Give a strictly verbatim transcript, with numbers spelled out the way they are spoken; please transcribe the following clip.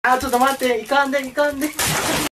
あ、ちょっと待って、いかんで、いかんで。